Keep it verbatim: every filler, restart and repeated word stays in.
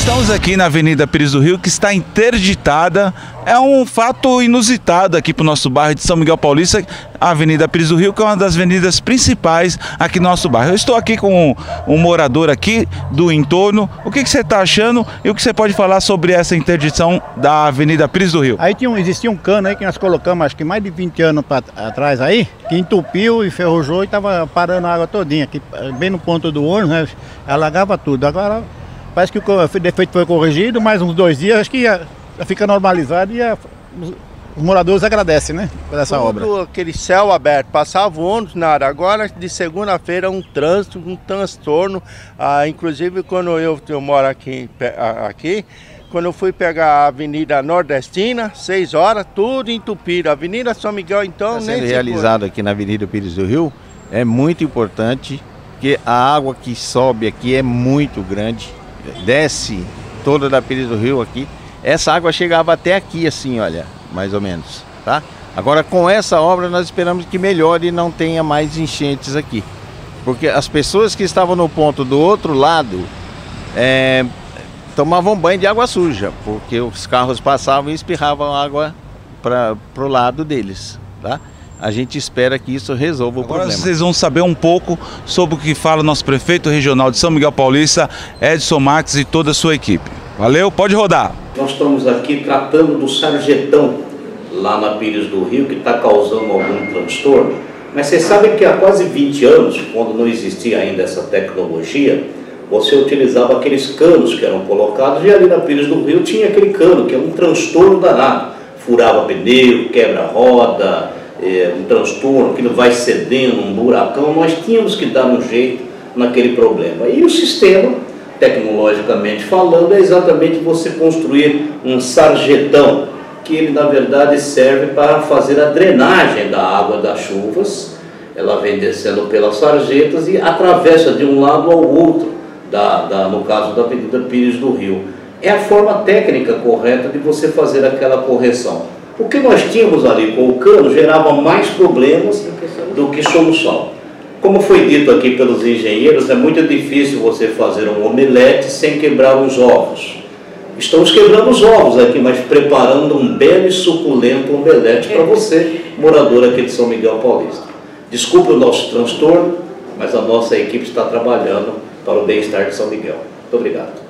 Estamos aqui na Avenida Pires do Rio, que está interditada. É um fato inusitado aqui para o nosso bairro de São Miguel Paulista, a Avenida Pires do Rio, que é uma das avenidas principais aqui no nosso bairro. Eu estou aqui com um, um morador aqui do entorno. O que, que você está achando e o que você pode falar sobre essa interdição da Avenida Pires do Rio? Aí tinha um, existia um cano aí que nós colocamos, acho que mais de vinte anos pra, atrás aí, que entupiu, enferrujou e estava parando a água todinha, aqui, bem no ponto do ônibus, né, alagava tudo. Agora parece que o defeito foi corrigido, mais uns dois dias, acho que ia, fica normalizado e ia, os, os moradores agradecem, né, por essa Tudo obra. Aquele céu aberto, passava o ônibus, nada. Agora de segunda-feira um trânsito, um transtorno. Ah, inclusive quando eu, eu moro aqui, aqui, quando eu fui pegar a Avenida Nordestina, seis horas, tudo entupido. A Avenida São Miguel, então, Está nem sendo se realizado aqui na Avenida Pires do Rio, é muito importante, porque a água que sobe aqui é muito grande, desce toda da Pires do Rio aqui. Essa água chegava até aqui assim, olha, mais ou menos, tá? Agora com essa obra nós esperamos que melhore e não tenha mais enchentes aqui. Porque as pessoas que estavam no ponto do outro lado é, tomavam banho de água suja, porque os carros passavam e espirravam água para o lado deles, tá? A gente espera que isso resolva o Agora problema. Vocês vão saber um pouco sobre o que fala o nosso prefeito regional de São Miguel Paulista, Edson Marques, e toda a sua equipe. Valeu, pode rodar. Nós estamos aqui tratando do sarjetão lá na Pires do Rio, que está causando algum transtorno. Mas vocês sabem que há quase vinte anos, quando não existia ainda essa tecnologia, você utilizava aqueles canos que eram colocados, e ali na Pires do Rio tinha aquele cano, que é um transtorno danado. Furava pneu, quebra-roda, é, um transtorno que não vai cedendo, um buracão. Nós tínhamos que dar um jeito naquele problema. E o sistema, tecnologicamente falando, é exatamente você construir um sarjetão, que ele na verdade serve para fazer a drenagem da água das chuvas. Ela vem descendo pelas sarjetas e atravessa de um lado ao outro, da, da, no caso da Avenida Pires do Rio. É a forma técnica correta de você fazer aquela correção. O que nós tínhamos ali com o cano gerava mais problemas do que solução. Como foi dito aqui pelos engenheiros, é muito difícil você fazer um omelete sem quebrar os ovos. Estamos quebrando os ovos aqui, mas preparando um belo e suculento omelete para você, morador aqui de São Miguel Paulista. Desculpe o nosso transtorno, mas a nossa equipe está trabalhando para o bem-estar de São Miguel. Muito obrigado.